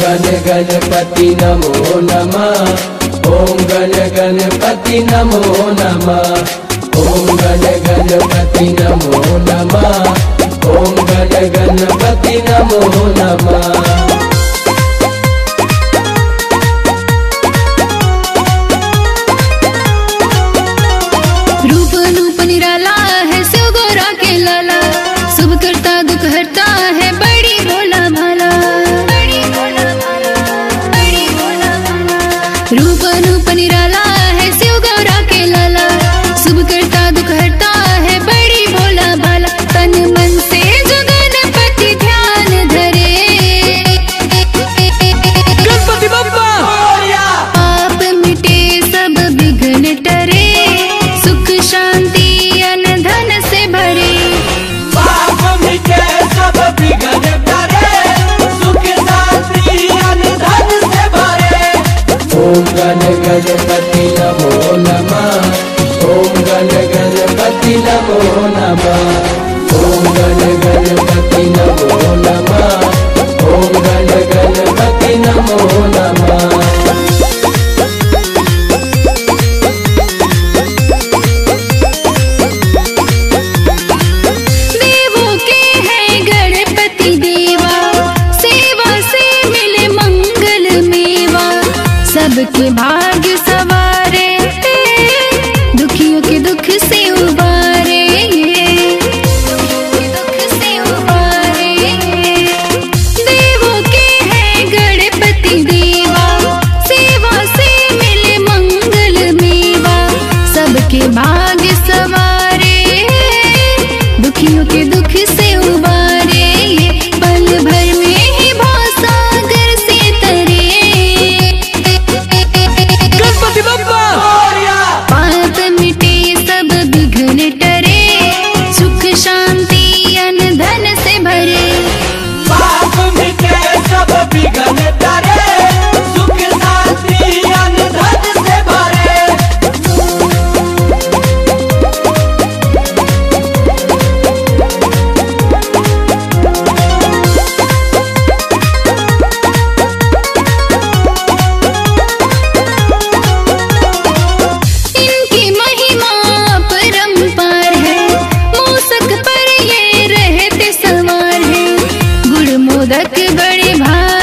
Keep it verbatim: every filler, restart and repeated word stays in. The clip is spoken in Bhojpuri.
गण गणपति नमो नमः। ओम गण गणपति नमो नमः। ओम गण गणपति नमो नमः। ओम गण गणपति नमो नमः। रूप अनूप निराला है शिव गौरा के लाला, शुभ करता दुख हरता है बड़ी भोला भाला। रूप अनूप निराला है शिव गौरा के लाला, शुभ करता दुख हरता है बड़ी भोला भाला। तन मन से जो गणपति ध्यान धरे, गणपति बप्पा पाप मिटे सब विघ्न टरे, सुख शांति अन्न धन से भरे। पाप मिटे सब विघ्न टरे, सुख शांति अन्न धन से भरे। ओम गण गणपति नमो नमः। ओम गण गणपति नमो नमः। ओम गण गणपति नमो नमः। ओम गण गणपति नमो नमः। देवों के हैं गणपति देवा, सेवा से मिले मंगल मेवा। सबके भाग्य सवारे, दुखियों के दुख से उबारे, दुख से उबारे। देवों के हैं गणपति देवा, सेवा से मिले मंगल मेवा। सबके भाग्य सवारे, दुखियों के दुख से उबारे। पल भर में ही भवसागर से तरे, गणपति बप्पा पाप मिटे सब विघ्न टरे, सुख शांति अन्न धन से भरे। पाप मिटे सब विघ्न टरे, सुख शांति अन्न धन से भरे। इनकी महिमा परंपार है, मूसक पर ये रहते सवार है। गुड़ मोदक बड़े भाग